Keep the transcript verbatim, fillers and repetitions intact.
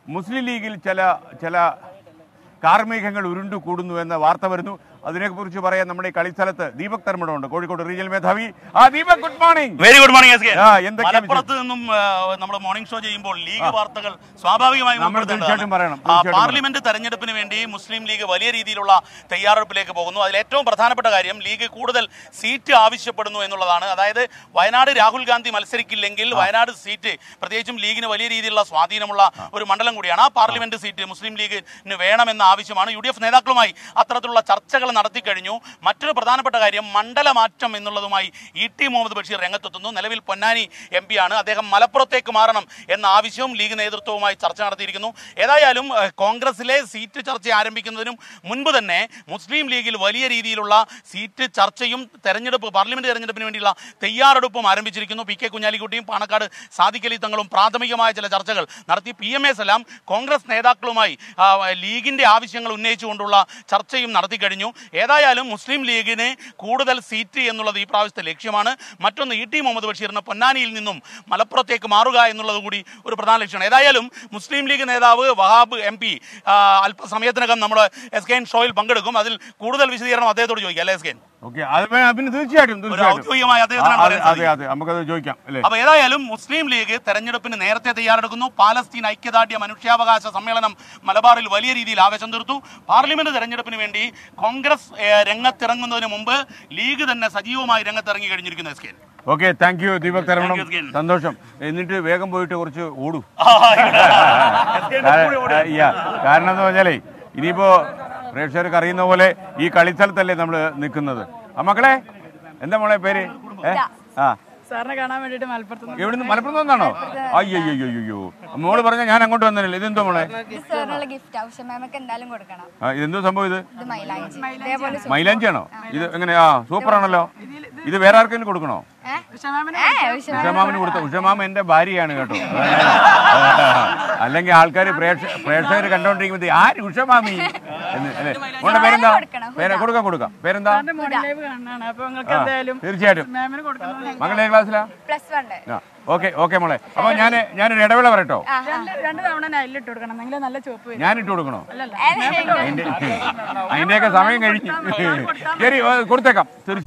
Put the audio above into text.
മുസ്ലിം ലീഗിൽ ചില ചില കാർമേഘങ്ങൾ ഉരുണ്ടു കൂടുന്നു എന്ന വാർത്ത വരുന്നു. അതിനെക്കുറിച്ച് പറയാൻ നമ്മുടെ കളിസ്ഥലത്ത് ദീപക് തർമ്മടമുണ്ട്, കോഴിക്കോട് റീജിയൽ മേധാവി. ആ Deepak, good morning. Very good morning. മലപ്പുറത്ത് നിന്നും നമ്മൾ മോർണിംഗ് ഷോ ചെയ്യുമ്പോൾ ലീഗ് വാർത്തകൾ സ്വാഭാവികമായും പാർലമെന്റ് തെരഞ്ഞെടുപ്പിന് വേണ്ടി മുസ്ലിം ലീഗ് വലിയ രീതിയിലുള്ള തയ്യാറെടുപ്പിലേക്ക് പോകുന്നു. അതിൽ ഏറ്റവും പ്രധാനപ്പെട്ട കാര്യം ലീഗ് കൂടുതൽ സീറ്റ് ആവശ്യപ്പെടുന്നു എന്നുള്ളതാണ്. അതായത് വയനാട് രാഹുൽ ഗാന്ധി മത്സരിക്കില്ലെങ്കിൽ വയനാട് സീറ്റ് പ്രത്യേകിച്ചും ലീഗിന് വലിയ രീതിയിലുള്ള സ്വാധീനമുള്ള ഒരു മണ്ഡലം കൂടിയാണ്. ആ പാർലമെന്റ് സീറ്റ് മുസ്ലിം ലീഗിന് വേണമെന്ന ആവശ്യമാണ്. യു ഡി എഫ് നേതാക്കളുമായി അത്തരത്തിലുള്ള ചർച്ചകൾ നടത്തി കഴിഞ്ഞു. മറ്റൊരു പ്രധാനപ്പെട്ട കാര്യം മണ്ഡലമാറ്റം എന്നുള്ളതുമായി ഇ ടി മുഹമ്മദ് ബഷീർ രംഗത്തെത്തുന്നു. നിലവിൽ പൊന്നാനി എം പി ആണ്. അദ്ദേഹം മലപ്പുറത്തേക്ക് മാറണം എന്ന ആവശ്യവും ലീഗ് നേതൃത്വവുമായി ചർച്ച നടത്തിയിരിക്കുന്നു. ഏതായാലും കോൺഗ്രസിലെ സീറ്റ് ചർച്ച ആരംഭിക്കുന്നതിനും മുൻപ് തന്നെ മുസ്ലിം ലീഗിൽ വലിയ രീതിയിലുള്ള സീറ്റ് ചർച്ചയും തെരഞ്ഞെടുപ്പ് പാർലമെന്റ് തെരഞ്ഞെടുപ്പിന് വേണ്ടിയുള്ള തയ്യാറെടുപ്പും ആരംഭിച്ചിരിക്കുന്നു. പി കെ കുഞ്ഞാലിക്കുട്ടിയും പാണക്കാട് സാദിഖ് അലി തങ്ങളും പ്രാഥമികമായ ചില ചർച്ചകൾ നടത്തി. P M A Salam Congress നേതാക്കളുമായി ലീഗിന്റെ ആവശ്യങ്ങൾ ഉന്നയിച്ചുകൊണ്ടുള്ള ചർച്ചയും നടത്തി കഴിഞ്ഞു. ഏതായാലും മുസ്ലിം ലീഗിന് കൂടുതൽ സീറ്റ് എന്നുള്ളത് ഈ പ്രാവശ്യത്തെ ലക്ഷ്യമാണ്. മറ്റൊന്ന് ഇ ടി മുഹമ്മദ് ബഷീറിന് പൊന്നാനിയിൽ നിന്നും മലപ്പുറത്തേക്ക് മാറുക എന്നുള്ളത് കൂടി ഒരു പ്രധാന ലക്ഷ്യമാണ്. ഏതായാലും മുസ്ലിം ലീഗ് നേതാവ് വഹാബ് എം പി അല്പസമയത്തിനകം നമ്മുടെ എസ് കെ എൻ ഷോയിൽ പങ്കെടുക്കും. അതിൽ കൂടുതൽ വിശദീകരണം അദ്ദേഹത്തോട് ചോദിക്കാം അല്ലേ എസ് കെ എൻ? തീർച്ചയായിട്ടും അപ്പൊ ഏതായാലും മുസ്ലിം ലീഗ് തെരഞ്ഞെടുപ്പിന് നേരത്തെ തയ്യാറെടുക്കുന്നു. പാലസ്തീൻ ഐക്യദാർഢ്യ മനുഷ്യാവകാശ സമ്മേളനം മലബാറിൽ വലിയ രീതിയിൽ ആവേശം തീർത്തു. പാർലമെന്റ് തെരഞ്ഞെടുപ്പിന് വേണ്ടി കോൺഗ്രസ് രംഗത്തിറങ്ങുന്നതിന് മുമ്പ് ലീഗ് തന്നെ സജീവമായി രംഗത്തിറങ്ങി കഴിഞ്ഞിരിക്കുന്നു. S K okay, thank you Deepak തരമണം, സന്തോഷം. എന്നിട്ട് വേഗം പോയിട്ട് കുറച്ച് ഓടൂ. കാരണം എന്ന് പറഞ്ഞാലേ ഇനിയിപ്പോ പ്രേക്ഷകർക്ക് അറിയുന്ന പോലെ ഈ കളിസ്ഥലത്തല്ലേ നമ്മൾ നിൽക്കുന്നത്. ആ മക്കളെ, എന്താ മോളെ പേര്? ആ സാറിനെ കാണാൻ വേണ്ടിട്ട് മലപ്പുറത്ത്. എവിടുന്ന്? മലപ്പുറത്ത് വന്നാണോ? അയ്യോ അയ്യോ, മോള് പറഞ്ഞ ഞാൻ അങ്ങോട്ട് വന്നില്ല. ഇതെന്തോ മോളെ? ഇതെന്തോ സംഭവം? ഇത് മൈലാഞ്ചി ആണോ? ഇത് എങ്ങനെയാ? സൂപ്പറാണല്ലോ. ഇത് വേറെ ആർക്കെങ്കിലും കൊടുക്കണോ? ഉഷമാമിന് കൊടുത്ത. ഉഷമാമ എന്റെ ഭാര്യയാണ് കേട്ടോ. അല്ലെങ്കിൽ ആൾക്കാർ പ്രേക്ഷകർ കണ്ടോണ്ടിരിക്കുമ്പോ ആര് ഉഷമാമി എന്ന് അല്ലേ? മോളുടെ പേരെന്താ? പേര് കൊടുക്കാം കൊടുക്കാം. പേരെന്താ? തീർച്ചയായിട്ടും. മകളെ ക്ലാസ്സിലാ? ഓക്കെ ഓക്കെ മോളെ. അപ്പൊ ഞാൻ ഞാനൊരു ഇടവേള പറയട്ടോ. ഞാൻ ഇട്ട് കൊടുക്കണോ? അതിന്റെയൊക്കെ സമയം കഴിഞ്ഞു. ശരി, കൊടുത്തേക്കാം തീർച്ചയായും.